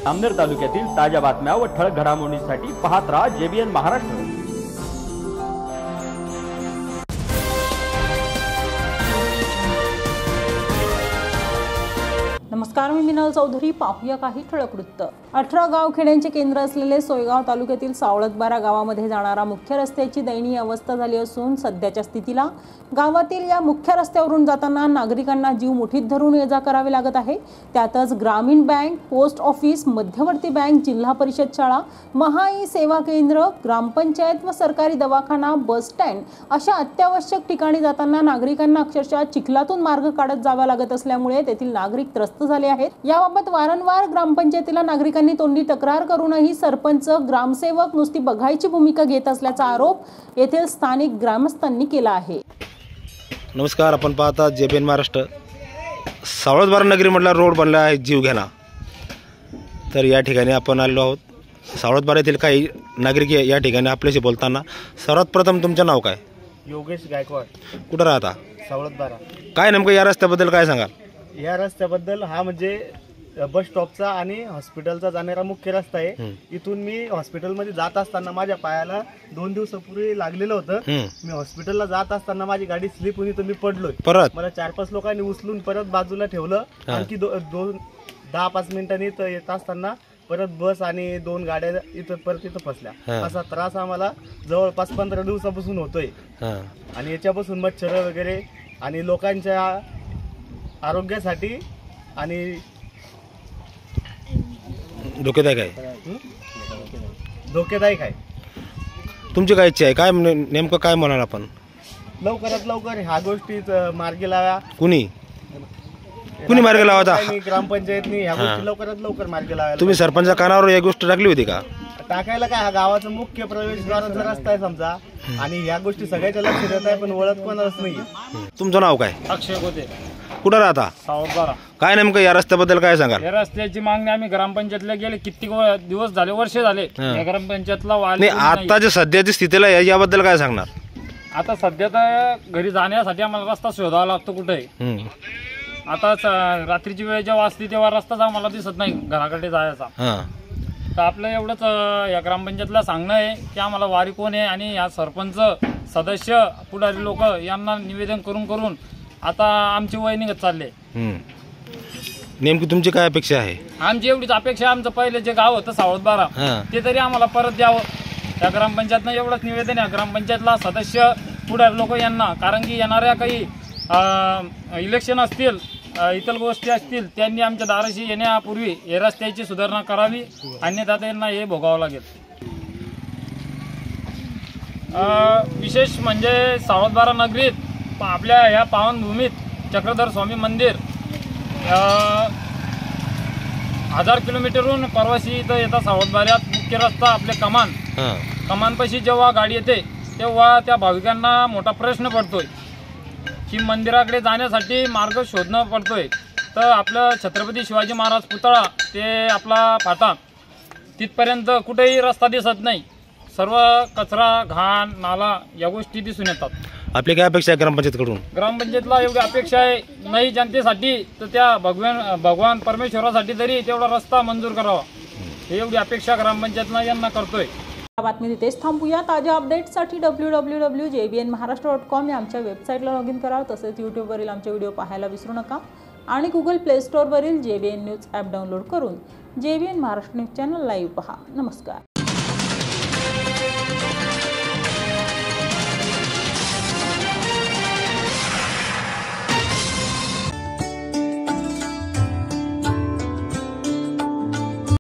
जामनेर तालुक्यातील ताज्या बातम्या व ठळक घडामोडींसाठी पाहत राहा JBN महाराष्ट्र। नमस्कार, मी मिनल चौधरी। पाहूया काही ठळक वृत्त। 18 गावखेड्यांचे केंद्र असलेले सोयगाव तालुक्यातील सावळतबारा गावामध्ये जाणारा मुख्य रस्त्याची दयनीय अवस्था झाली असून सध्याच्या स्थितीला गावातील या मुख्य रस्त्यावरून जाताना नागरिकांना जीव मुठीत धरून ये जा करावी लागत आहे। त्यातच ग्रामीण बँक, पोस्ट ऑफिस, मध्यवर्ती बँक, जिल्हा परिषद शाळा, महाई सेवा केंद्र, ग्रामपंचायत व सरकारी दवाखाना, बस स्टँड अशा अत्यावश्यक ठिकाणी जाताना नागरिकांना अक्षरशः चिखलातून मार्ग काढत जावा लागत असल्यामुळे तेथील नागरिक त्रस्त झाले आहेत। याबाबत वारंवार ग्रामपंचायतीला नागरिकांनी तोंडी तक्रार करूनही सरपंच, ग्रामसेवक नुसती बघायची भूमिका घेत असल्याचा आरोप येथील स्थानिक ग्रामस्थांनी केला आहे। नमस्कार, आपण पाहता JBN महाराष्ट्र। सावळतबारा नगरीमधला रोड बनला आहे जीवघेणा। तर या ठिकाणी आपण आलो आहोत। सावळतबारा येथील काही नागरिक या ठिकाणी आपल्याशी बोलताना, सर्वात प्रथम तुमचं नाव काय? योगेश गायकवाड। कुठं राहता? सावळतबारा। काय नेमकं या रस्त्याबद्दल काय सांगाल? या रस्त्याबद्दल हा म्हणजे बस स्टॉपचा आणि हॉस्पिटलचा जाणारा मुख्य रस्ता आहे। इथून मी हॉस्पिटलमध्ये जात असताना माझ्या पायाला 2 दिवसापूर्वी लागलेलं होतं। मी हॉस्पिटलला जात असताना माझी गाडी स्लिप होऊन इथं मी पडलोय। परत मला 4-5 लोकांनी उचलून परत बाजूला ठेवलं। आणखी 10-5 मिनिटांनी इथं येत असताना परत बस आणि 2 गाड्या इथं फसल्या। असा त्रास आम्हाला जवळपास 15 दिवसापासून होतोय। आणि याच्यापासून मच्छर वगैरे आणि लोकांच्या आरोग्यासाठी आणि धोकेदायक आहे। धोकेदायक आहे। तुमची काय इच्छा आहे? काय नेमकं काय म्हणाल आपण? लवकरात लवकर ह्या गोष्टी मार्गी लावा। कुणी मार्ग लावा? ग्रामपंचायतनी ह्या गोष्टी लवकरात लवकर मार्गी लावा। तुम्ही सरपंचा कानावर एक गोष्ट टाकली होती का? टाकायला काय, हा गावाचा मुख्य प्रवेशद्वाराचा रस्ता आहे समजा, आणि ह्या गोष्टी सगळ्याच्या लक्षात येत आहे, पण ओळख कोणालाच नाही। तुमचं नाव काय? अक्षय गोते। कुठं राहता? सावळतबारा। काय नेमकं या रस्त्याबद्दल काय सांगाल? या रस्त्याची मागणी आम्ही ग्रामपंचायतला गेले, किती दिवस झाले, वर्ष झाले या ग्रामपंचायतला नाही। आता जे सध्याची स्थितीला याबद्दल काय सांगणार? आता सध्या तर घरी जाण्यासाठी आम्हाला रस्ता शोधावा लागतो कुठे। आता रात्रीची वेळ जेव्हा असते तेव्हा रस्ताच आम्हाला दिसत नाही घराकडे जायचा। तर आपलं एवढंच या ग्रामपंचायतला सांगणं आहे की आम्हाला वारी कोण आहे आणि या सरपंच, सदस्य, पुढारी लोक यांना निवेदन करून करून आता आमची वय निघत चालले। नेमकी तुमची काय अपेक्षा आहे? आमची एवढीच अपेक्षा, आमचं पहिले जे गाव होतं सावळतबारा ते तरी आम्हाला परत द्यावं। त्या ग्रामपंचायतनं एवढंच निवेदन आहे ग्रामपंचायतला, सदस्य, पुढारी लोक यांना, कारण की येणाऱ्या काही इलेक्शन असतील, इतर गोष्टी असतील, त्यांनी आमच्या दाराशी येण्यापूर्वी हे रस्त्याची सुधारणा करावी, अन्यथा त्यांना हे भोगावं लागेल। विशेष म्हणजे सावळतबारा नगरीत आपल्या ह्या पावनभूमीत चक्रधर स्वामी मंदिर 1000 किलोमीटरहून परवाशी इथं येतात। सावळतबाऱ्यात मुख्य रस्ता आपले कमानपाशी जेव्हा गाडी येते तेव्हा त्या भाविकांना मोठा प्रश्न पडतोय की मंदिराकडे जाण्यासाठी मार्ग शोधणं पडतोय। तर आपलं छत्रपती शिवाजी महाराज पुतळा ते आपला फाटा तिथपर्यंत कुठेही रस्ता दिसत नाही। सर्व कचरा, घाण, नाला या गोष्टी दिसून येतात। आपली काय अपेक्षा आहे ग्रामपंचायतकडून? ग्रामपंचायतला एवढी अपेक्षा आहे नाही जनतेसाठी तर त्या भगवान परमेश्वरासाठी तरी तेवढा रस्ता मंजूर करावा, एवढी अपेक्षा ग्रामपंचायतला यांना करतोय। बातमी तिथेच थांबूया। ताज्या अपडेट्ससाठी www.jbnmaharashtra.com या आमच्या वेबसाईटला लॉग इन करा। तसेच यूट्यूबवरील आमचे व्हिडिओ पाहायला विसरू नका आणि गुगल प्ले स्टोअरवरील JBN न्यूज ॲप डाउनलोड करून JBN Maharashtra news channel live पहा। नमस्कार।